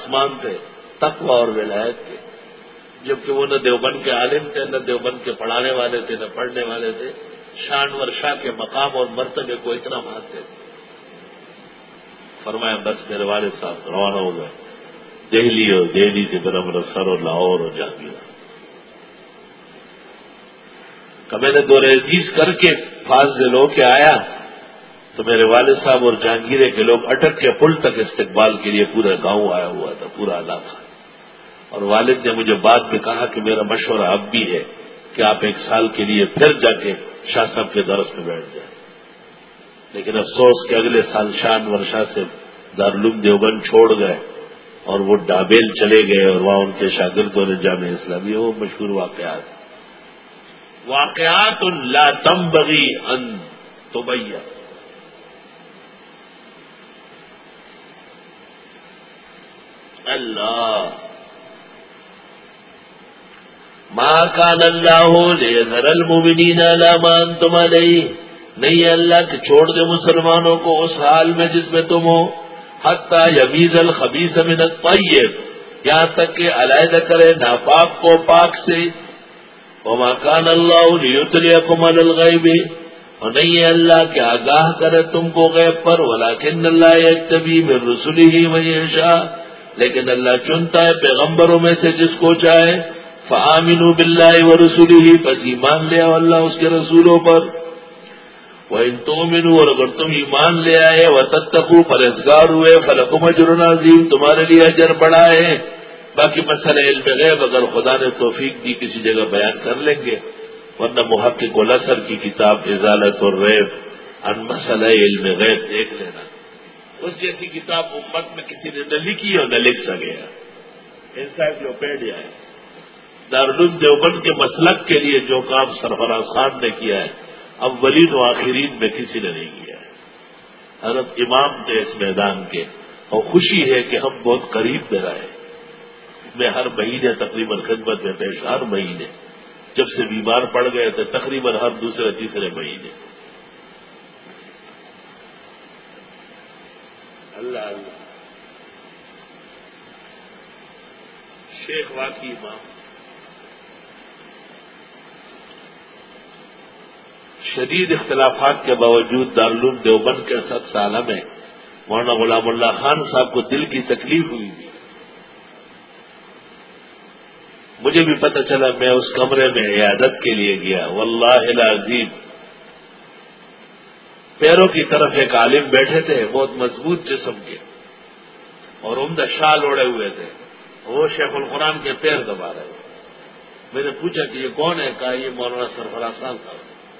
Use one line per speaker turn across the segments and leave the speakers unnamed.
آسمان تھے تقوی اور ولایت کے، جبکہ وہ نہ دیوبند کے عالم تھے، نہ دیوبند کے پڑھانے والے تھے، نہ پڑھنے والے تھے، شان ورشا کے مقام اور مرتبے کو اتنا مانتے تھے۔ فرمایا بس میرے والد صاحب روانہ ہو گئے دہلی، اور دہلی سے پھر امرتسر اور لاہور اور جہانگیر۔ میں نے دور عزیز کر کے فاضل ہو کے آیا تو میرے والد صاحب اور جہانگیرے کے لوگ اٹک کے پل تک استقبال کے لیے پورا گاؤں آیا ہوا تھا، پورا علاقہ۔ اور والد نے مجھے بعد میں کہا کہ میرا مشورہ اب بھی ہے کہ آپ 1 سال کے لیے پھر جا کے شاہ صاحب کے درس میں بیٹھ جائیں، لیکن افسوس کہ اگلے سال شان ورشا سے دارالعلوم دیوبند چھوڑ گئے اور وہ ڈابیل چلے گئے، اور وہاں ان کے شاگردوں نے جامعہ اسلامیہ، وہ مشہور واقعات لا تنبغی ان تبین۔ اللہ ما کان اللہ لیذر المؤمنین علی ما انتم علیہ، نہیں ہے اللہ کہ چھوڑ دے مسلمانوں کو اس حال میں جس میں تم ہو، حتی یمیز الخبیث من الطیب، یہاں تک کہ علیحدہ کرے ناپاک کو پاک سے۔ وما کان اللہ لیطلعکم علی الغیب، اور نہیں ہے اللہ کہ آگاہ کرے تم کو غیب پر، ولکن اللہ یجتبی من رسلہ من یشاء، لیکن اللہ چنتا ہے پیغمبروں میں سے جس کو چاہے۔ فآمنوا باللہ ورسلہ، پس ایمان لے آؤ اللہ اس کے رسولوں پر۔ وَإِن تُؤْمِنُوا، اور اگر تم ایمان لے آئے، وَتَتَّقُوا، پرہیزگار ہوئے، فَلَكُمْ أَجْرٌ عَظِيمٌ، تمہارے لیے اجر بڑا ہے۔ باقی مسئلہ علم غیب اگر خدا نے توفیق دی کسی جگہ بیان کر لیں گے، ورنہ محقق الاسر کی کتاب ازالۃ الریب عن مسئلہ علم غیب دیکھ لینا، اس جیسی کتاب امت میں کسی نے نہ لکھی اور نہ لکھ سکے۔ انسائکلوپیڈیا ہے۔ دارالعلوم دیوبند کے مسلک کے لیے جو کام سرفراز خان نے کیا ہے، اولین و آخرین میں کسی نے نہیں کیا ہے۔ حضرت امام تھے اس میدان کے، اور خوشی ہے کہ ہم بہت قریب میں رہے۔ میں ہر مہینے تقریباً خدمت میں پیش، ہر مہینے، جب سے بیمار پڑ گئے تھے تقریباً ہر دوسرے تیسرے مہینے۔ اللہ اللہ، شیخ واقعی امام، شدید اختلافات کے باوجود دارالعلوم دیوبند کے 7 سالہ میں مولانا غلام اللہ خان صاحب کو دل کی تکلیف ہوئی تھی۔ مجھے بھی پتہ چلا، میں اس کمرے میں عیادت کے لیے گیا، واللہ العظیم پیروں کی طرف ایک عالم بیٹھے تھے، بہت مضبوط جسم کے اور عمدہ شال اوڑے ہوئے تھے، وہ شیخ القرآن کے پیر دبا رہے تھے۔ میں نے پوچھا کہ یہ کون ہے؟ کہا یہ مولانا سرفراز خان صاحب۔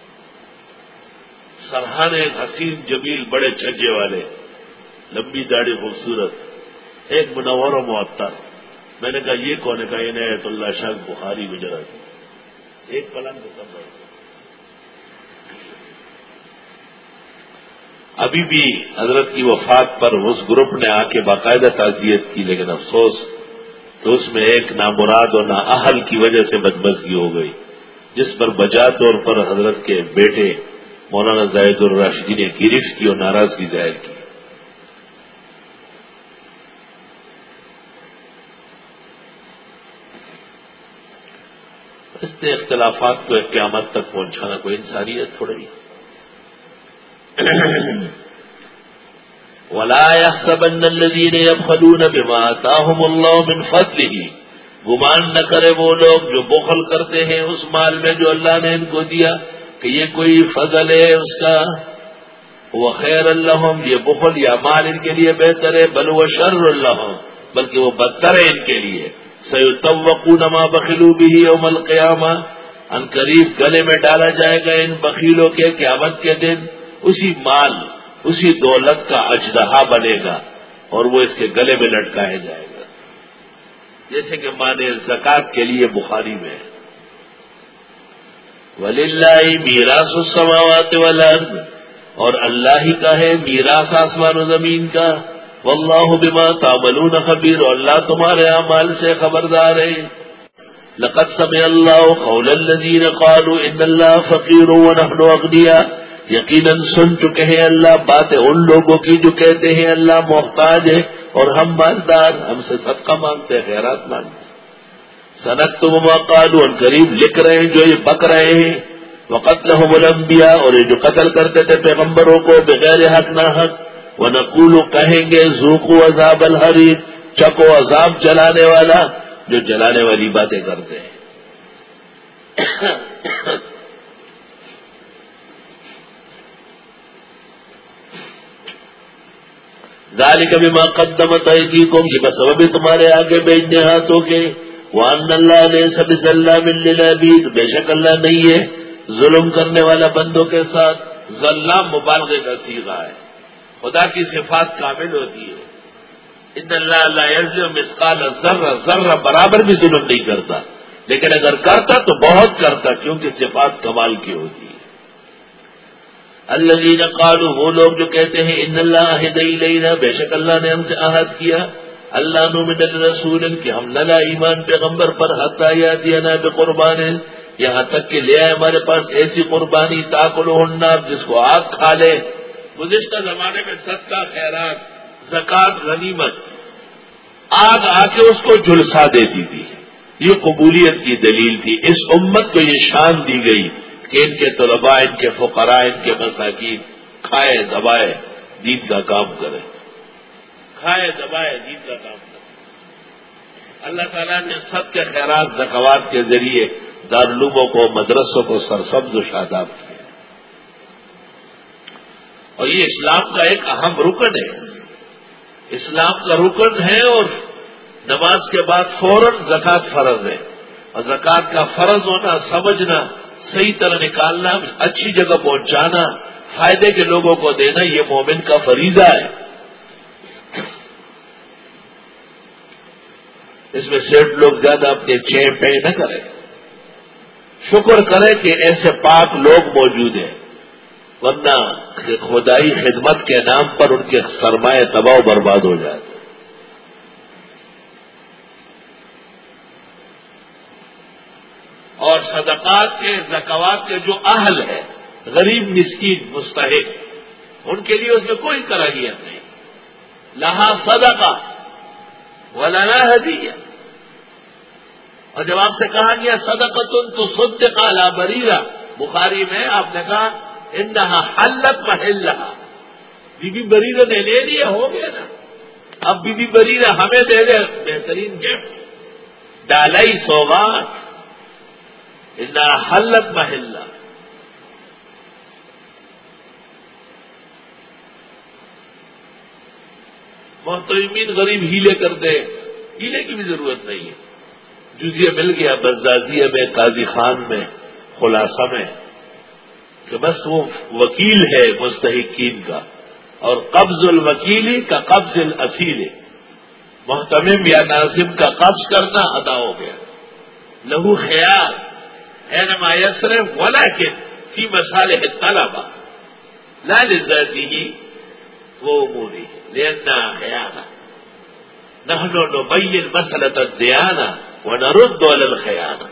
سرحان ایک حسین جمیل، بڑے چھجے والے، لمبی داڑھی، خوبصورت، ایک منور و معطر۔ میں نے کہا یہ کون ہے؟ کہا یہ عنایت اللہ شاہ بخاری گجرات، ایک پلنگ کو کم ہے۔ ابھی بھی حضرت کی وفات پر اس گروپ نے آ کے باقاعدہ تعزیت کی، لیکن افسوس کہ اس میں ایک نامراد اور نااہل کی وجہ سے بدمزگی ہو گئی، جس پر بجا طور پر حضرت کے بیٹے مولانا زاہد الراشدی نے گرفت کی اور ناراضگی ظاہر کی۔ اس نے اختلافات کو قیامت تک پہنچانا کوئی انسانیت تھوڑی۔ وَلَا يَحْسَبَنَّ الَّذِينَ يَبْخَلُونَ بِمَا آتَاهُمُ اللَّهُ مِنْ فَضْلِهِ، گمان نہ کرے وہ لوگ جو بخل کرتے ہیں اس مال میں جو اللہ نے ان کو دیا کہ یہ کوئی فضل ہے اس کا۔ وَخَيْرًا لَّهُمْ، یہ بخل یا مال ان کے لیے بہتر ہے، بل وَشَرٌّ لَّهُمْ، بلکہ وہ بدتر ہے ان کے لیے۔ سَيُطَوَّقُونَ مَا بَخِلُوا بِهِ يَوْمَ الْقِيَامَةِ، ان قریب گلے میں ڈالا جائے گا ان بخیلوں کے قیامت کے دن اسی مال، اسی دولت کا اژدہا بنے گا اور وہ اس کے گلے میں لٹکایا جائے گا، جیسے کہ مانے زکوٰۃ کے لیے بخاری میں ہے۔ وَلِلَّهِ مِيرَاثُ السَّمَاوَاتِ وَالْأَرْضِ، اور اللہ ہی کا ہے میراث آسمان و زمین کا۔ وَاللَّهُ بِمَا تَعْمَلُونَ خَبِيرٌ، اور اللہ تمہارے اعمال سے خبردار ہے۔ لَقَدْ سَمِعَ اللَّهُ قَوْلَ الَّذِينَ قَالُوا إِنَّ اللَّهَ فَقِيرٌ وَنَحْنُ أَغْنِيَاءُ، یقیناً سن چکے ہیں اللہ باتیں ان لوگوں کی جو کہتے ہیں اللہ محتاج ہے اور ہم مالدار، ہم سے صدقہ مانگتے ہیں، خیرات مانگتے ہیں۔ سنکتب ما قالوا، ان قریب لکھ رہے ہیں جو یہ بک رہے ہیں، وقتلہم الانبیاء، اور یہ جو قتل کرتے تھے پیغمبروں کو بغیر حق نہ حق، ونقول، کہیں گے ذوقوا عذاب الحریق، چکو عذاب جلانے والا، جو جلانے والی باتیں کرتے ہیں۔ ذالک بما قدمت ایدیکم، یہ بسبب تمہارے آگے بھیجنے ہاتھوں کے، وان اللہ لیس بظلام للعبید، بے شک اللہ نہیں ہے ظلم کرنے والا بندوں کے ساتھ۔ ظلام مبالغے کا صیغہ ہے، خدا کی صفات کامل ہوتی ہے۔ ان اللہ لا یظلم مثقال ذرہ، ذرہ برابر بھی ظلم نہیں کرتا، لیکن اگر کرتا تو بہت کرتا، کیونکہ صفات کمال کی ہوتی ہے۔ الذین قالوا، وہ لوگ جو کہتے ہیں ان اللہ عہد الینا، بے شک اللہ نے ہم سے عہد کیا، اللہ نؤمن لرسول، کہ ہم نہ لا ایمان پیغمبر پر حتی یاتینا بقربان، یہاں تک کہ لے آئے ہمارے پاس ایسی قربانی تاکلہ النار، جس کو آگ کھا لے۔ گزشتہ زمانے میں صدقہ، خیرات، زکوٰۃ، غنیمت، آگ آ کے اس کو جھلسا دیتی تھی، یہ قبولیت کی دلیل تھی۔ اس امت کو یہ شان دی گئی کہ ان کے طلباء، ان کے فقراء، ان کے مساکین کھائے دبائے دین کا کام کرے، کھائے دبائے دین کا کام کرے۔ اللہ تعالیٰ نے سب کے خیرات، زکوات کے ذریعے دارالعلوموں کو، مدرسوں کو سرسبز و شاداب کیا، اور یہ اسلام کا ایک اہم رکن ہے، اسلام کا رکن ہے، اور نماز کے بعد فوراً زکوٰۃ فرض ہے، اور زکوٰۃ کا فرض ہونا، سمجھنا، صحیح طرح نکالنا، اچھی جگہ پہنچانا، فائدے کے لوگوں کو دینا، یہ مومن کا فریضہ ہے۔ اس میں صرف لوگ زیادہ اپنے چین پہ نہ کریں، شکر کریں کہ ایسے پاک لوگ موجود ہیں، ورنہ خدائی خدمت کے نام پر ان کے سرمایہ تباہ و برباد ہو جاتے۔ اور صدقات کے، زکوات کے جو اہل ہے، غریب، مسکین، مستحق، ان کے لیے اس میں کوئی کراہیت نہیں۔ لہا صدقہ ولنا ہدیہ، اور جب آپ سے کہا گیا صدقۃ تصدق علی بریرہ، بخاری میں آپ نے کہا انہا حلت محلہا، بی بی بریرہ نے لے لیا، ہو گیا نا، اب بی بی بریرہ ہمیں دے دے بہترین گفٹ، ڈالائی سوغات، انہا حلت محلہ۔ محترمین غریب ہیلے کر دے، ہیلے کی بھی ضرورت نہیں ہے، جزیہ مل گیا بزازیہ میں، قاضی خان میں، خلاصہ میں، کہ بس وہ وکیل ہے مستحقین کا، اور قبض الوکیلی کا قبض الاصیل، محتمم یا ناظم کا قبض کرنا ادا ہو گیا۔ لہو خیال اینما یصرف ولکن فی مصالح الطلبہ لا لذاتہ و امورہ لأنہا خیانہ، نحن نبین مسئلۃ الدیانہ ونرد علی الخیانہ۔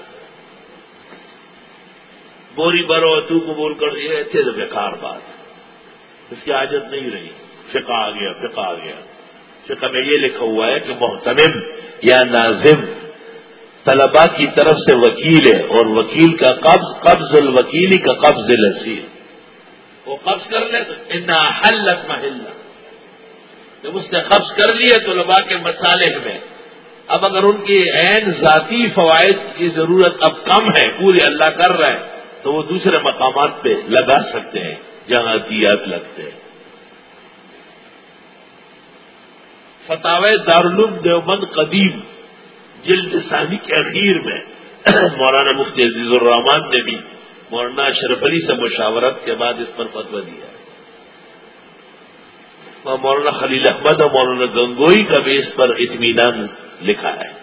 بوری برو تو قبول کر دیے تھے تو بیکار بات، اس کی حاجت نہیں رہی، فقہ آ گیا، فقہ آ گیا۔ فقہ میں یہ لکھا ہوا ہے کہ محتمم یا ناظم طلباء کی طرف سے وکیل ہے، اور وکیل کا قبض الوکیلی کا قبض الاصیل، وہ قبض کر لے تو انہا حلت محلہ، جب اس نے قبض کر لیا طلباء کے مصالح میں، اب اگر ان کی عین ذاتی فوائد کی ضرورت اب کم ہے، پورے اللہ کر رہا ہے، تو وہ دوسرے مقامات پہ لگا سکتے ہیں جہاں عطیات لگتے ہیں۔ فتاوی دارالعلوم دیوبند قدیم جلد ثانی کے اخیر میں مولانا مفتی عزیز الرحمان نے بھی مولانا اشرف علی سے مشاورت کے بعد اس پر فتویٰ دیا ہے، اور مولانا خلیل احمد اور مولانا گنگوئی کا بھی اس پر اطمینان لکھا ہے۔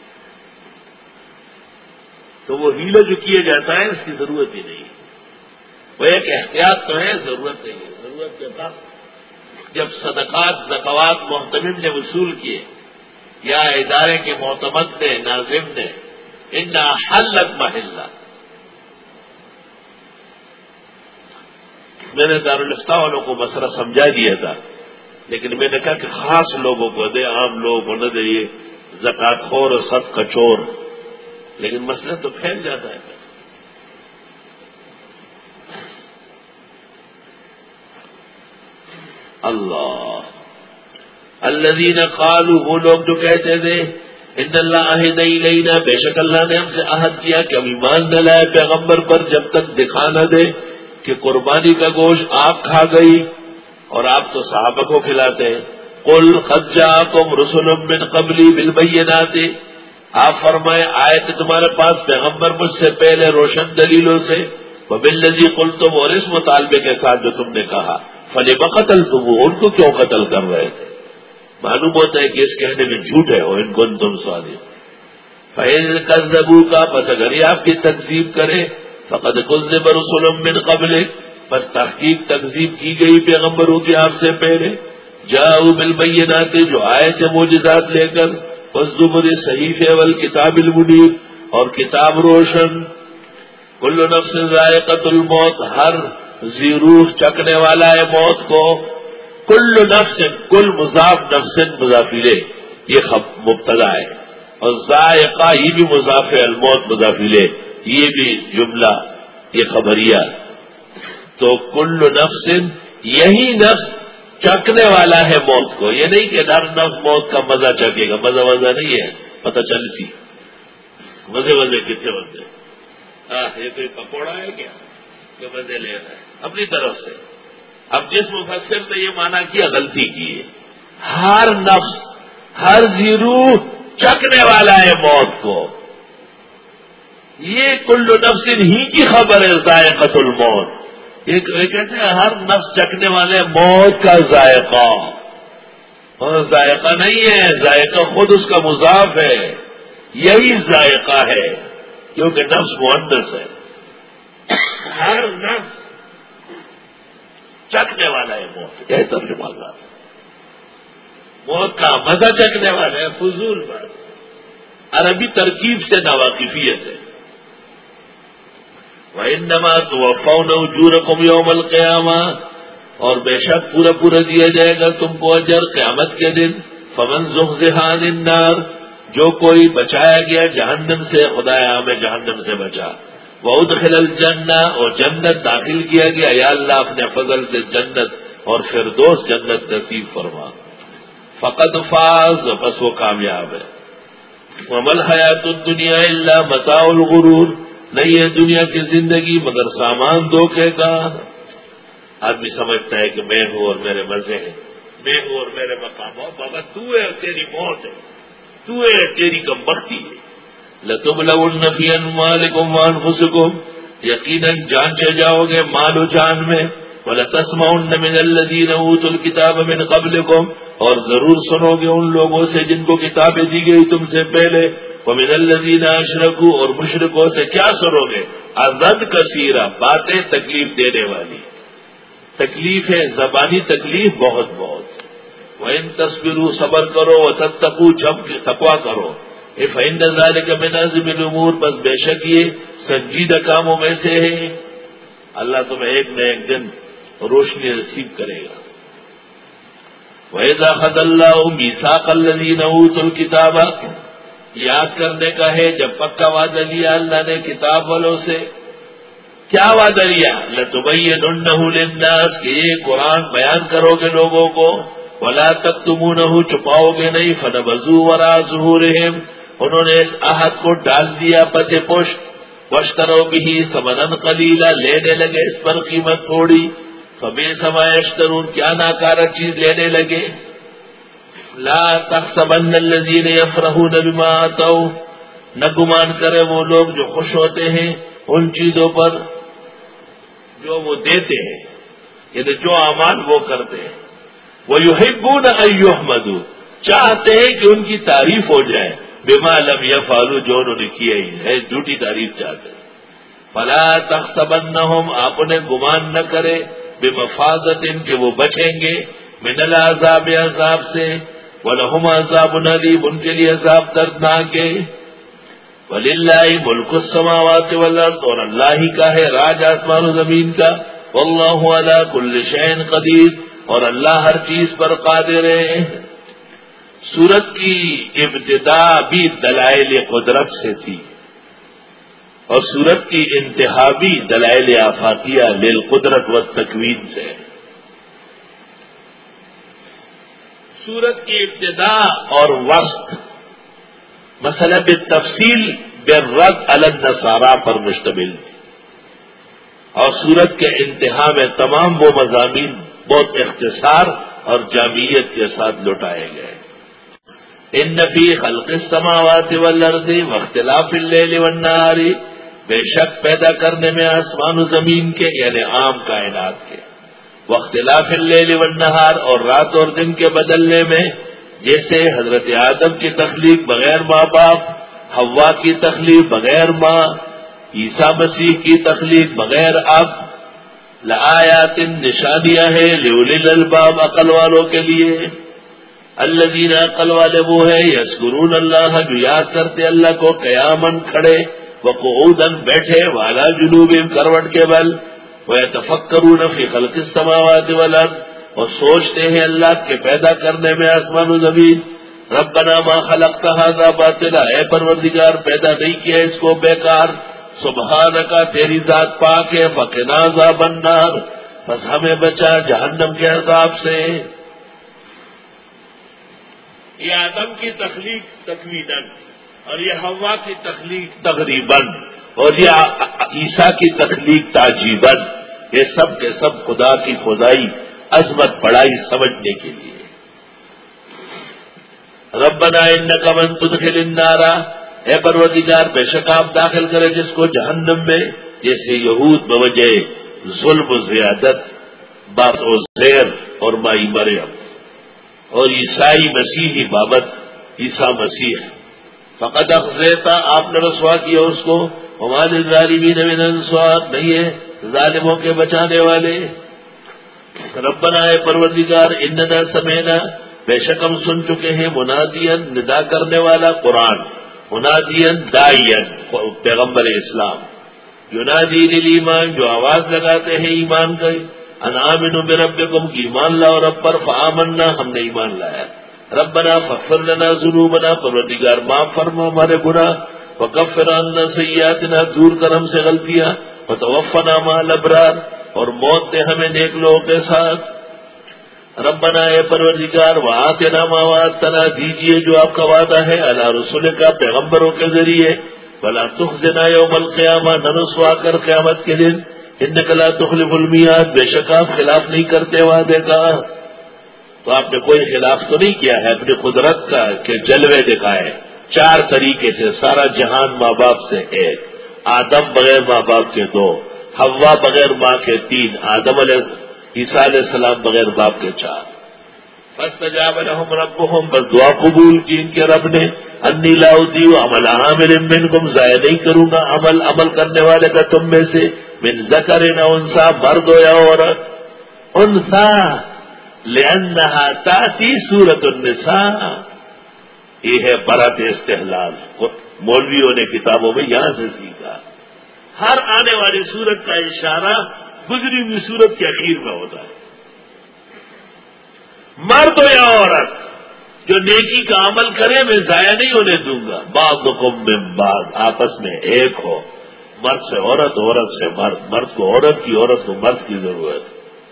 تو وہ ہیلہ جو کیا جاتا ہے اس کی ضرورت ہی نہیں، وہ ایک احتیاط تو ہے، ضرورت نہیں ہے۔ ضرورت کے بعد جب صدقات، زکوات محتمم نے وصول کیے یا ادارے کے معتمد نے، ناظم نے، انہا حلت محلہ، میں نے دارالفتہ والوں کو مسئلہ سمجھا دیا تھا، لیکن میں نے کہا کہ خاص لوگوں کو دے، عام لوگوں کو نہ دے، یہ زکات خور اور صدقہ چور، لیکن مسئلہ تو پھیل جاتا ہے۔ اللہ الذین قالوا، وہ لوگ جو کہتے تھے ان اللہ عہد الینا، بے شک اللہ نے ہم سے عہد کیا کہ ہم ایمان نہ لائے پیغمبر پر جب تک دکھا نہ دے کہ قربانی کا گوشت آپ کھا گئی اور آپ تو صحابہ کو کھلاتے ہیں۔ قل قد جاءکم رسل من قبلی بالبینات، آپ فرمائے آئے تھے تمہارے پاس پیغمبر مجھ سے پہلے روشن دلیلوں سے، وبالذی قلتم، اور اس مطالبے کے ساتھ جو تم نے کہا، فلم قتلتموہ، ان کو کیوں قتل کر رہے تھے؟ معلوم ہوتا ہے کہ اس کہنے میں جھوٹ ہے، اور ان کو تم صادق۔ فإن کذبوک، پس اگر یہ آپ کی تکذیب کرے، فقد کذب رسل من قبلک، پس تحقیق تکذیب کی گئی پیغمبروں کی آپ سے پہلے، جاؤ بالبینات، جو آئے تھے معجزات لے کر، والزبر، صحیفے، والکتاب المنیر، اور کتاب روشن۔ کل نفس ذائقۃ الموت، ہر ذی روح چکنے والا ہے موت کو۔ کل نفس، کل مضاف، نفس مضاف الیہ، یہ مبتدا ہے، اور ذائقہ یہ بھی مضاف الموت مضاف الیہ، یہ بھی جملہ، یہ خبریہ۔ تو کل نفس، یہی نفس چکنے والا ہے موت کو، یہ نہیں کہ ہر نفس موت کا مزہ چکے گا، مزہ نہیں ہے، پتہ چل سی مزے کتنے مزے۔ یہ کوئی پکوڑا ہے کیا کہ مزے لے رہا ہے اپنی طرف سے؟ اب جس مفسر نے یہ مانا کیا غلطی کی ہے، ہر نفس، ہر ذی روح چکنے والا ہے موت کو، یہ کل نفس ہی کی خبر ہے ذائقۃ الموت۔ یہ کہتے ہیں ہر نفس چکنے والے موت کا ذائقہ، اور ذائقہ نہیں ہے، ذائقہ خود اس کا مضاف ہے، یہی ذائقہ ہے کیونکہ نفس مؤنث ہے۔ ہر نفس چکنے والا ہے موت، یہی ترجمہ ہے، موت کا مزہ چکنے والا ہے، فضول بات، عربی ترکیب سے ناواقفیت ہے۔ وَإِنَّمَا تُوَفَّوْنَ أُجُورَكُمْ يَوْمَ الْقِيَامَةِ، اور بے شک پورا دیا جائے گا تم کو اجر قیامت کے دن۔ فَمَنْ زُحْزِحَ عَنِ النَّارِ، جو کوئی بچایا گیا جہنم سے، خدایا ہمیں جہنم سے بچا، وَأُدْخِلَ الْجَنَّةَ، اور جنت داخل کیا گیا، یا اللہ اپنے فضل سے جنت اور فردوس جنت نصیب فرما، فقد فاز، بس وہ کامیاب ہے۔ وَمَا الْحَيَاةُ الدُّنْيَا إِلَّا مَتَاعُ الْغُرُورِ، نہیں ہے دنیا کی زندگی مگر سامان دھوکے کا۔ آدمی سمجھتا ہے کہ میں ہوں اور میرے مزے ہیں، میں ہوں اور میرے مقام ہو، بابا تو ہے اور تیری موت ہے، تو ہے تیری کم بختی ہے۔ لَتُبْلَوُنَّ فِي أَمْوَالِكُمْ وَأَنفُسِكُمْ، یقیناً جانچے جاؤ گے مال و جان میں، وَلَتَسْمَعُنَّ مِنَ الَّذِينَ أُوتُوا الْكِتَابَ مِنْ قَبْلِكُمْ، اور ضرور سنو گے ان لوگوں سے جن کو کتابیں دی گئی تم سے پہلے، وَمِنَ الَّذِينَ أَشْرَكُوا، اور مشرکوں سے کیا سنو گے؟ اذًا کثیرہ، باتیں تکلیف دینے والی، تکلیف ہے زبانی تکلیف بہت۔ وَإِن تَصْبِرُوا، صبر کرو، وَتَتَّقُوا، تقویٰ کرو، فَإِنَّ ذَلِكَ مِنْ عَزْمِ الْأُمُورِ، بس بے شک یہ سنجیدہ کاموں میں سے ہے، اللہ تمہیں ایک نہ ایک دن روشنی نصیب کرے گا۔ وَإِذَا أَخَذَ اللَّهُ مِيثَاقَ الَّذِينَ أُوتُوا الْكِتَابَ، یاد کرنے کا ہے جب پکا وعدہ لیا اللہ نے کتاب والوں سے۔ کیا وعدہ لیا؟ لَتُبَيِّنُنَّهُ لِلنَّاسِ، کہ یہ قرآن بیان کرو گے لوگوں کو، وَلَا تَكْتُمُونَهُ، چھپاؤ گے نہیں، فَنَبَذُوهُ وَرَاءَ ظُهُورِهِمْ، انہوں نے اس عہد کو ڈال دیا پس پشت، وَاشْتَرَوْا بِهِ ثَمَنًا قَلِيلًا، لینے لگے اس پر قیمت تھوڑی، فَبِئْسَ مَا يَشْتَرُونَ، کیا ناکارہ چیز لینے لگے۔ لا تحسبن الذين يفرحون بما آتوا، نہ گمان کرے وہ لوگ جو خوش ہوتے ہیں ان چیزوں پر جو وہ دیتے ہیں، یعنی جو اعمال وہ کرتے ہیں، وَيُحِبُّونَ أَن يُحْمَدُوا، چاہتے ہیں کہ ان کی تعریف ہو جائے، بما لم يفعلوا، جو انہوں نے کیا ہی ہے، جھوٹی تعریف چاہتے ہیں۔ فلا تحسبنهم، آپ انہیں گمان نہ کرے، بمفازت، کہ وہ بچیں گے، من العذاب، عذاب سے، وَلَهُمْ عَذَابٌ أَلِيمٌ، ان کے لیے عذاب دردناک ہے۔ وَلِلَّهِ مُلْكُ السَّمَاوَاتِ وَالْأَرْضِ، اور اللہ ہی کا ہے راج آسمان و زمین کا، واللہ علی کل شیء قدیر، اور اللہ ہر چیز پر قادر ہے۔ سورت کی ابتدا بھی دلائل قدرت سے تھی اور سورت کی انتہا بھی دلائل آفاقیہ للقدرت والتکوین سے۔ سورت کی ابتدا اور وسط مسئلہ بالتفصیل بالرد علی النصارى پر مشتمل ہے، اور سورت کے انتہا میں تمام وہ مضامین بہت اختصار اور جامعیت کے ساتھ لوٹائے گئے۔ ان فی خلق السماوات والارض واختلاف اللیل والنہار، بے شک پیدا کرنے میں آسمان و زمین کے یعنی عام کائنات کے، واختلاف اللیل والنہار اور رات اور دن کے بدلنے میں، جیسے حضرت آدم کی تخلیق بغیر ماں باپ، حوا کی تخلیق بغیر ماں، عیسیٰ مسیح کی تخلیق بغیر اب، لآیات نشانیاں ہیں لأولی الالباب عقل والوں کے لیے، الذین عقل والے وہ ہیں یذکرون اللہ جو یاد کرتے اللہ کو قیاماً کھڑے، وقعوداً بیٹھے، وعلی جنوبہم کروٹ کے بل، ویتفکرون فی خلق السماوات والارض اور سوچتے ہیں اللہ کے پیدا کرنے میں آسمان و زمین، ربنا ما خلقت ھذا باطلا، اے پروردگار پیدا نہیں کیا اس کو بیکار، سبحانکا تیری ذات پاک ہے، فقنا عذاب النار بس ہمیں بچا جہنم کے عذاب سے۔ یہ آدم کی تخلیق تکویناً اور یہ حوا کی تخلیق تقریباً اور یہ عیسیٰ کی تخلیق تعجیباً، یہ سب کے سب خدا کی خدائی عظمت بڑائی سمجھنے کے لیے۔ ربنا انک من تدخل النار، اے پروردگار بے شک آپ داخل کرے جس کو جہنم میں، جیسے یہود بوجہ ظلم و زیادت بات و زیر اور مائی مریم، اور عیسائی مسیحی بابت عیسیٰ مسیح، فقد اخزیتا آپ نے رسوا کیا اس کو، وما للظالمین من انصار نہیں ہے ظالموں کے بچانے والے۔ ربنا اے پروردگار اننا سمعنا بے شک ہم سن چکے ہیں، منادیا ندا کرنے والا قرآن، منادیا داعیا پیغمبر اسلام، ینادی للایمان جو آواز لگاتے ہیں ایمان کا، ان آمنوا بربکم کی ایمان لاؤ رب پر، فآمنا ہم نے ایمان لایا، ربنا فاغفر لنا ذنوبنا پروردگار معاف فرما ہمارے گناہ، وکفر عنا سیئاتنا دور کر ہم سے غلطیاں، وتوفنا مع الابرار اور موت دے ہمیں نیک لوگوں کے ساتھ، ربنا اے پروردگار وآتنا ما وعدتنا دیجیے جو آپ کا وعدہ ہے، علی رسول کا پیغمبروں کے ذریعے، ولا تخزنا یوم القیامہ نہ رسوا کر قیامت کے دن، انک لا تخلف المیعاد بے شک آپ خلاف نہیں کرتے وعدے کا۔ تو آپ نے کوئی خلاف تو نہیں کیا ہے اپنی قدرت کا کہ جلوے دکھائے، چار طریقے سے سارا جہان ماں باپ سے ایک، آدم بغیر ماں باپ کے دو، حوا بغیر ماں کے تین، آدم عیسیٰ علیہ السلام بغیر باپ کے چار۔ فاستجاب لهم ربهم بس دعا قبول کی ان کے رب نے، انی لا اضیع عمل عامل منکم ضائع نہیں کروں گا عمل کرنے والے کا تم میں سے، من ذکر او انثی مرد ہو یا عورت، انثی لانھا تاتی سورۃ النساء، یہ ہے برات استحلال، مولویوں نے کتابوں میں یہاں سے سیکھا، ہر آنے والی سورت کا اشارہ گزری ہوئی سورت کے اخیر میں ہوتا ہے، مرد ہو یا عورت جو نیکی کا عمل کرے میں ضائع نہیں ہونے دوں گا، بعضکم من بعض آپس میں ایک ہو، مرد سے عورت، عورت سے مرد، مرد کو عورت کی، عورت کو مرد کی ضرورت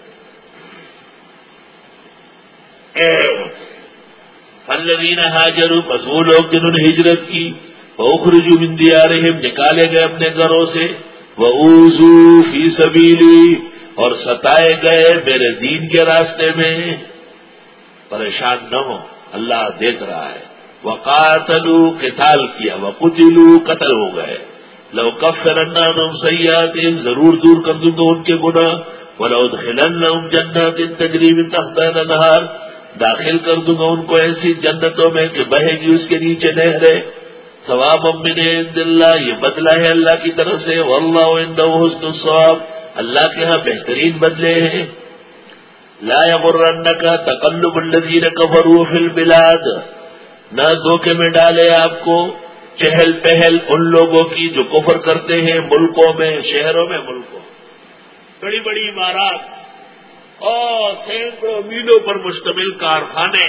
ہے۔ الذین ہاجروا پس وہ لوگ جنہوں نے ہجرت کی، فاخرجوا من دیارہم نکالے گئے اپنے گھروں سے، وأوذوا فی سبیلی اور ستائے گئے میرے دین کے راستے میں، پریشان نہ ہو اللہ دیکھ رہا ہے، وقاتلوا قتال کیا، وقتلوا قتل ہو گئے، لأکفرن عنہم سیئاتہم ضرور دور کر دوں گا ان کے گناہ، ولأدخلنہم جنات تجری من تحتہا الانہار داخل کر دوں گا ان کو ایسی جنتوں میں کہ بہے گی اس کے نیچے نہریں، ثوابا من عند اللہ یہ بدلہ ہے اللہ کی طرف سے، واللہ عندہ حسن الثواب اللہ کے ہاں بہترین بدلے ہیں۔ لا یغرنک تقلب الذین کفروا فی البلاد، نہ دھوکے میں ڈالے آپ کو چہل پہل ان لوگوں کی جو کفر کرتے ہیں ملکوں میں، شہروں میں، ملکوں، بڑی بڑی عمارات اور سینکڑوں میلوں پر مشتمل کارخانے،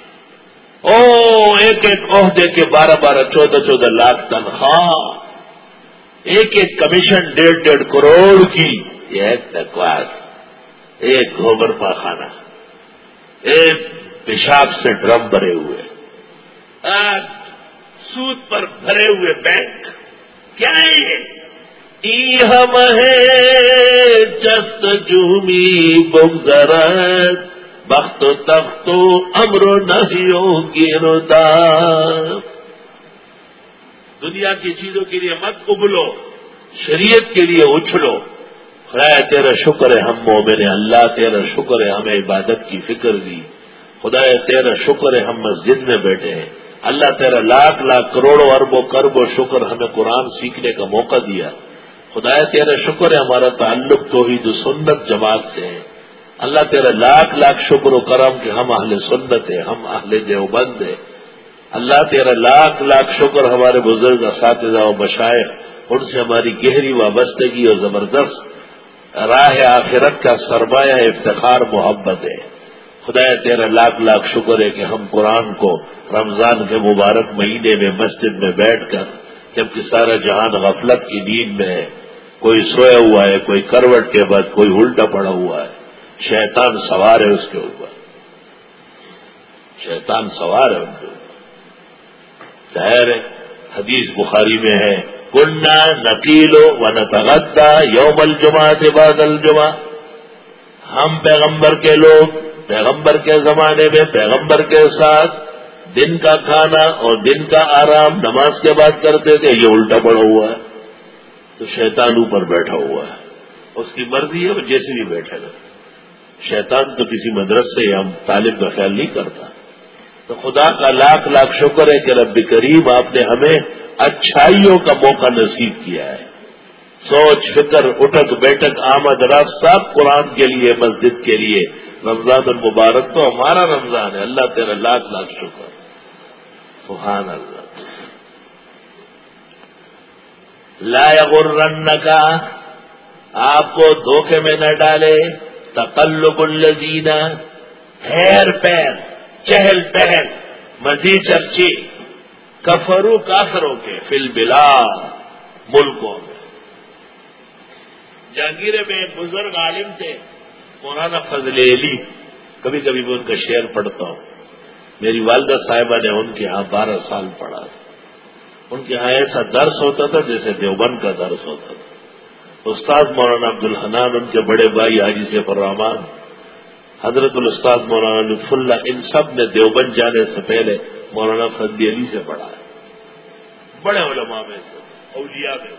ایک ایک عہدے کے 12 14 لاکھ تنخواہ، ایک ایک کمیشن 1.5 کروڑ کی، یہ ایک بکواس، ایک گوبر پاخانہ، ایک پیشاب سے ڈرم بھرے ہوئے، سود پر بھرے ہوئے بینک، کیا ہے یہ؟ ہم ہے جست جومی بگذرت، بخت و تخت و امر و نہیوں گیردا۔ دنیا کی چیزوں کے لیے مت ابلو، شریعت کے لیے اچھلو۔ خدا تیرا شکر ہے ہم مومن ہیں، اللہ تیرا شکر ہے ہمیں عبادت کی فکر دی، خدا تیرا شکر ہے ہم مسجد میں بیٹھے ہیں، اللہ تیرا لاکھ لاکھ کروڑوں اربوں کرب و شکر ہمیں قرآن سیکھنے کا موقع دیا، خدا تیرا شکر ہے ہمارا تعلق توحید و سنت جماعت سے ہے، اللہ تیرا لاکھ لاکھ شکر و کرم کہ ہم اہل سنت ہیں، ہم اہل دیوبند ہیں، اللہ تیرا لاکھ لاکھ شکر ہمارے بزرگ اساتذہ و مشائخ، ان سے ہماری گہری وابستگی اور زبردست راہ آخرت کا سرمایہ افتخار محبت ہے، خدا تیرا لاکھ لاکھ شکر ہے کہ ہم قرآن کو رمضان کے مبارک مہینے میں مسجد میں بیٹھ کر، جبکہ سارا جہان غفلت کی نیند میں ہے، کوئی سویا ہوا ہے، کوئی کروٹ کے بعد، کوئی الٹا پڑا ہوا ہے، شیطان سوار ہے اس کے اوپر، شیطان سوار ہے ان کے اوپر۔ ظاہر ہے حدیث بخاری میں ہے، کننا نقیلو و نتغدا یوم الجمعہ بعد الجمعہ، ہم پیغمبر کے لوگ پیغمبر کے زمانے میں پیغمبر کے ساتھ دن کا کھانا اور دن کا آرام نماز کے بعد کرتے تھے، یہ الٹا پڑا ہوا ہے، تو شیطان اوپر بیٹھا ہوا ہے، اس کی مرضی ہے وہ جیسے بھی بیٹھے گا، شیطان تو کسی مدرسے یا طالب کا خیال نہیں کرتا۔ تو خدا کا لاکھ لاکھ شکر ہے کہ رب کریم آپ نے ہمیں اچھائیوں کا موقع نصیب کیا ہے، سوچ فکر اٹھک بیٹھک آمد رفت سب قرآن کے لیے، مسجد کے لیے۔ رمضان المبارک تو ہمارا رمضان ہے، اللہ تیرا لاکھ لاکھ شکر، سبحان اللہ۔ لا یغرنک، آپ کو دھوکے میں نہ ڈالے، تقلب الذین، ہیر پیر چہل پہل مزید چرچے، کفروا کافروں کے، فی البلاد ملکوں میں۔ جہانگیر میں ایک بزرگ عالم تھے مولانا فضل علی، کبھی کبھی میں ان کا شعر پڑھتا ہوں، میری والدہ صاحبہ نے ان کے ہاں 12 سال پڑھا تھا، ان کے ہاں ایسا درس ہوتا تھا جیسے دیوبند کا درس ہوتا تھا۔ استاد مولانا عبدالحنان، ان کے بڑے بھائی حاجی سیف الرحمان، حضرت الاستاد مولانا لطف اللہ، ان سب نے دیوبند جانے سے پہلے مولانا فضل علی سے پڑھا ہے، بڑے علماء میں سے، اولیاء میں سے۔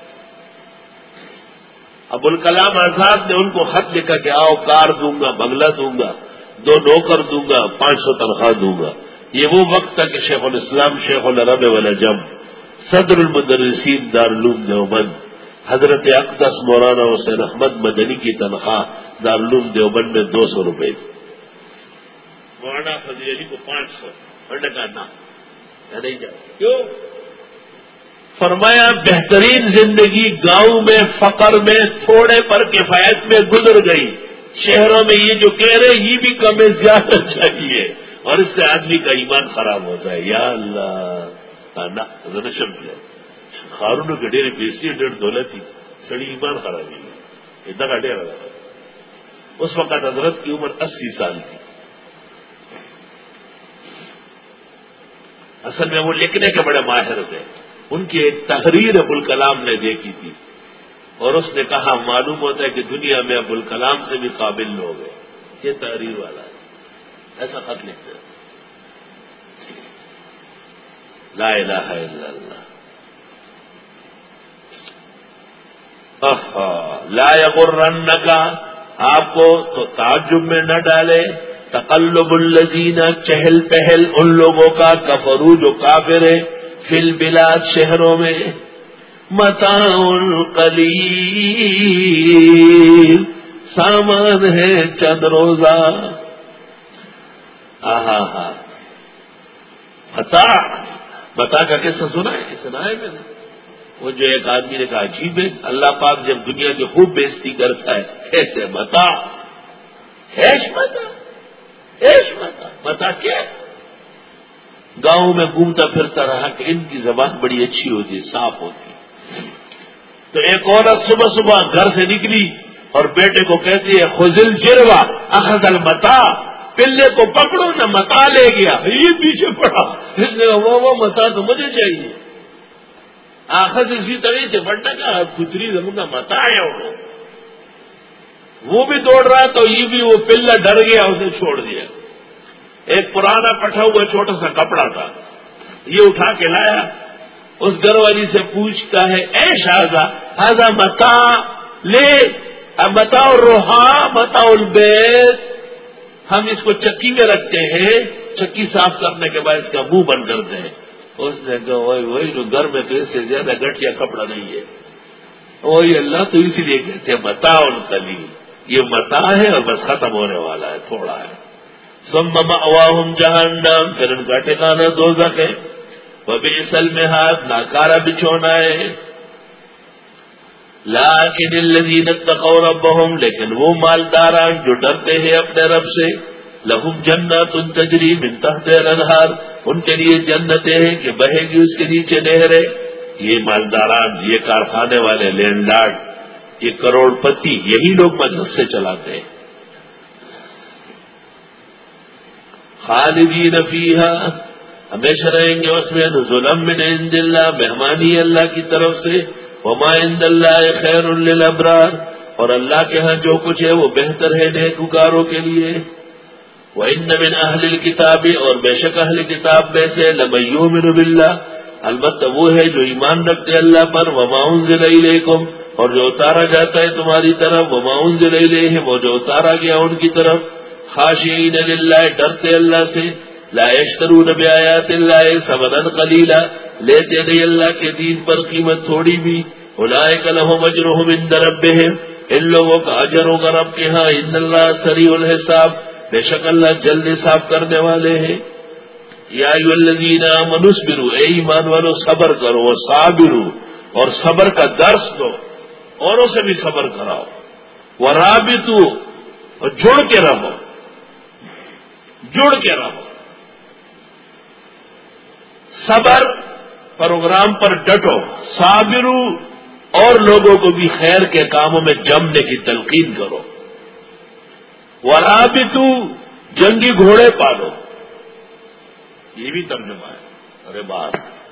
ابوالکلام آزاد نے ان کو خط لکھا کہ آؤ کار دوں گا، بنگلہ دوں گا، 2 نوکر دوں گا، 500 تنخواہ دوں گا۔ یہ وہ وقت تھا کہ شیخ الاسلام شیخ العرب والعجم صدر المدرسین دارالعلوم دیوبند حضرت اقدس مولانا حسین احمد مدنی کی تنخواہ دارالعلوم دیوبند میں 200 روپے تھی، مولانا فضل علی کو 500، انہوں نے کہا نہ نہیں جاؤ، کیوں؟ فرمایا بہترین زندگی گاؤں میں فقر میں تھوڑے پر کفایت میں گزر گئی، شہروں میں یہ جو کہہ رہے یہ بھی کم زیادہ چاہیے، اور اس سے آدمی کا ایمان خراب ہوتا ہے۔ یا اللہ خارون کے ڈیرے پیستی 1.5 دولت تھی، سڑی ایمان خراب ہوئی، اتنا کا ڈیرا تھا۔ اس وقت حضرت کی عمر 80 سال تھی۔ اصل میں وہ لکھنے کے بڑے ماہر تھے، ان کی ایک تحریر ابوالکلام نے دیکھی تھی، اور اس نے کہا معلوم ہوتا ہے کہ دنیا میں ابوالکلام سے بھی قابل لوگ ہیں، یہ تحریر والا ہے، ایسا خط لکھتے ہیں۔ لا الہ الا اللہ۔ لا یغرنک، آپ کو تو تعجب میں نہ ڈالے، تقلب الذین، چہل پہل ان لوگوں کا، کفروا جو کافر ہے، فی البلاد شہروں میں، متاع قلیل، سامان ہے چند روزہ۔ متاع کا قصہ سنا ہے میں نے، وہ جو ایک آدمی نے کہا عجیب ہے، اللہ پاک جب دنیا کی خوب بےزتی کرتا ہے کہتے متا ایش متا کیا؟ گاؤں میں گھومتا پھرتا رہا کہ ان کی زبان بڑی اچھی ہوتی، صاف ہوتی۔ تو ایک عورت صبح صبح گھر سے نکلی اور بیٹے کو کہتی ہے خذل جروا اخذ المتا، پلے کو پکڑو نہ متا لے گیا۔ یہ پیچھے پڑا، اس نے کہا وہ متا تو مجھے چاہیے۔ آخر اسی طرح سے بڑھنا کا کتری زمین متا ہے وہ بھی دوڑ رہا تو یہ بھی وہ پلہ ڈر گیا، اسے چھوڑ دیا۔ ایک پرانا پٹھا ہوا چھوٹا سا کپڑا تھا، یہ اٹھا کے لایا، اس گھر والی سے پوچھتا ہے اے شاہزا ہاضا متا لے متا الروحا متا البیت، ہم اس کو چکی میں رکھتے ہیں، چکی صاف کرنے کے بعد اس کا منہ بند کرتے ہیں۔ اس نے کہا وہی جو گھر میں تو اس سے زیادہ گٹیا کپڑا نہیں ہے، وہی اللہ تو اسی لیے کہتے ہیں متا القلیل، یہ متا ہے اور بس ختم ہونے والا ہے، تھوڑا ہے۔ ثم مأواہم جہنم، پھر ان کا ٹھکانہ دوزخ ہے، وبئس المہاد، ناکارہ بچھونا ہے۔ لیکن الذین اتقوا ربہم، لیکن وہ مالداران جو ڈرتے ہیں اپنے رب سے، لہم جنات تجری من تحتہا الانہار، ان کے لیے جنتیں ہیں کہ بہے گی اس کے نیچے نہریں۔ یہ مالداران، یہ کارخانے والے، لینڈ لارڈ، یہ کروڑ پتی، یہی لوگ مجلس سے چلاتے ہیں۔ خالدین فیہا، ہمیشہ رہیں گے اس میں، نزلا من عند اللہ، مہمانی اللہ کی طرف سے، وما عند اللہ خیر للابرار، اور اللہ کے ہاں جو کچھ ہے وہ بہتر ہے نیکوکاروں کے لیے۔ وَإِنَّ مِنْ أَهْلِ الْكِتَابِ، اور بے شک اہل کتاب میں سے، لَمَن يُؤْمِنُ بِاللَّهِ، البتہ وہ ہے جو ایمان رکھتے اللہ پر، وَمَا أُنزِلَ إِلَيْكُمْ، اور جو اتارا جاتا ہے تمہاری طرف، وَمَا أُنزِلَ إِلَيْهِمْ، اور جو اتارا گیا ان کی طرف، خاشعین للہ، ڈرتے اللہ سے، لا یشترون بآیات اللہ ثمنا قلیلا، لیتے نہیں اللہ کے دین پر قیمت تھوڑی بھی، اولئک لہم اجرہم عند ربہم، ان لوگوں کا اجر ہوگا رب کے ہاں، ان اللہ سریع الحساب، بے شک اللہ جلد حساب کرنے والے ہیں۔ یا ایھا الذین آمنوا اصبروا، اے ایمان والو صبر کرو، وصابروا، اور صبر کا درس دو، اوروں سے بھی صبر کراؤ، ورابطوا، اور جڑ کے رہو، جڑ کے رہو، صبر پروگرام پر ڈٹو، صابرو، اور لوگوں کو بھی خیر کے کاموں میں جمنے کی تلقین کرو، ورابطو، جنگی گھوڑے پالو، یہ بھی ترجمہ ہے۔ ارے بات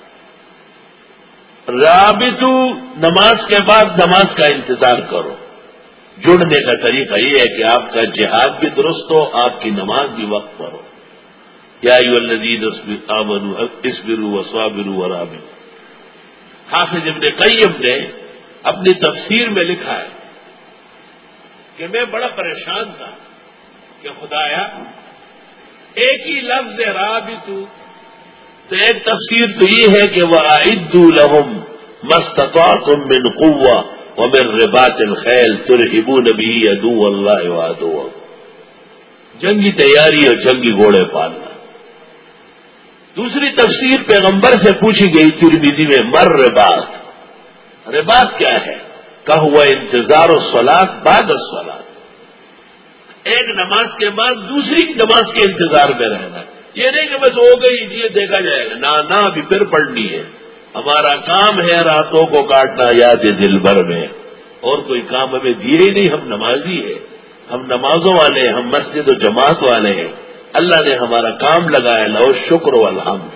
رابطو، نماز کے بعد نماز کا انتظار کرو۔ جڑنے کا طریقہ یہ ہے کہ آپ کا جہاد بھی درست ہو، آپ کی نماز بھی وقت پر ہو۔ یا ایھا الذین آمنوا اصبروا وصابروا ورابطوا۔ حافظ ابن قیم نے اپنی تفسیر میں لکھا ہے کہ میں بڑا پریشان تھا کہ خدایا ایک ہی لفظ رابطو، تو ایک تفسیر تو یہ ہے کہ وَأَعِدُّوا لَهُم مَا اسْتَطَعْتُم مِّن قُوَّةٍ وَمِن رِّبَاطِ الْخَيْلِ تُرْهِبُونَ بِهِ عَدُوَّ اللَّهِ وَعَدُوَّهُ، جنگی تیاری اور جنگی گھوڑے پالنا۔ دوسری تفسیر پیغمبر سے پوچھی گئی ترمذی میں، مر رباط، رباط کیا ہے؟ کہا ہوا انتظار الصلاۃ بعد الصلاۃ، ایک نماز کے بعد دوسری نماز کے انتظار میں رہنا، یہ نہیں کہ بس ہو گئی یہ دیکھا جائے گا، نہ ابھی پھر پڑھنی ہے۔ ہمارا کام ہے راتوں کو کاٹنا یاد دل بھر میں، اور کوئی کام ہمیں دیے ہی نہیں، ہم نمازی ہیں، ہم نمازوں والے ہیں، ہم مسجد و جماعت والے ہیں، اللہ نے ہمارا کام لگایا، لہو شکر والحمد۔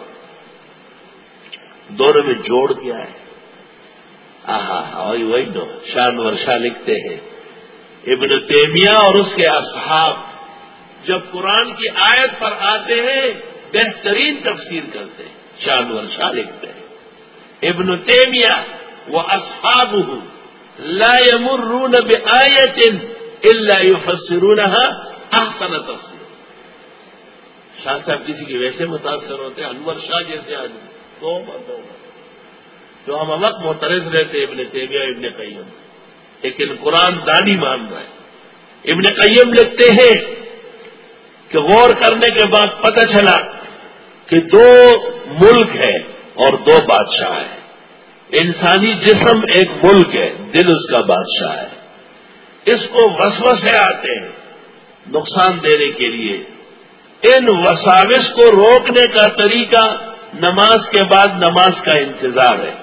دونوں میں جوڑ کیا ہے؟ وہی دو شان ورشا لکھتے ہیں ابن تیمیہ اور اس کے اصحاب جب قرآن کی آیت پر آتے ہیں بہترین تفسیر کرتے ہیں، شان ورشا لکھتے ہیں ابن تیمیہ واصحابہ لا يمرون بآیۃ الا يفسرونها احسن تفسیر۔ شاہ صاحب کسی کے ویسے متاثر ہوتے ہیں، انور شاہ جیسے آدمی توبہ جو ہم وقت معترض رہتے ابن تیمیہ ابن قیم، لیکن قرآن دانی مان رہا ہے۔ ابن قیم لکھتے ہیں کہ غور کرنے کے بعد پتہ چلا کہ دو ملک ہے اور دو بادشاہ ہیں، انسانی جسم ایک ملک ہے، دل اس کا بادشاہ ہے، اس کو وسوسے آتے ہیں نقصان دینے کے لیے۔ ان وساوس کو روکنے کا طریقہ نماز کے بعد نماز کا انتظار ہے۔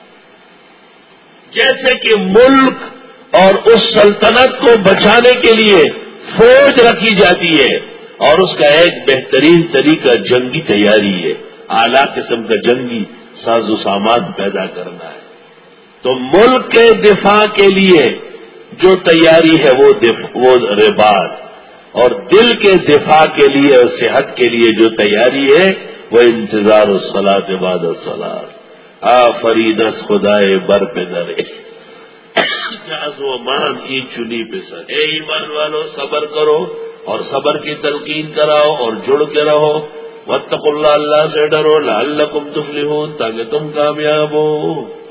جیسے کہ ملک اور اس سلطنت کو بچانے کے لیے فوج رکھی جاتی ہے، اور اس کا ایک بہترین طریقہ جنگی تیاری ہے، اعلیٰ قسم کا جنگی ساز و سامان پیدا کرنا ہے۔ تو ملک کے دفاع کے لیے جو تیاری ہے وہ رباط، اور دل کے دفاع کے لیے اور صحت کے لیے جو تیاری ہے وہ انتظار الصلاۃ بعد الصلاۃ۔ آفرین از خدائے بر پہ درے جاز و مان ای چنی پہ سر۔ اے ایمان والو صبر کرو اور صبر کی تلقین کراؤ اور جڑ کے رہو۔ واتقوا اللہ، اللہ سے ڈرو، لعلکم تفلحون، تاکہ تم کامیاب ہو۔